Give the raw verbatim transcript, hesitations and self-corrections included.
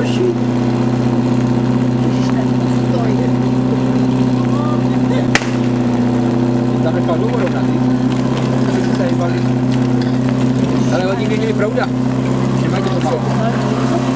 prší. Tam nechal důvodou na ty. Aby se zajebali. Ale oni neměli prouda. Nemají to pomalu.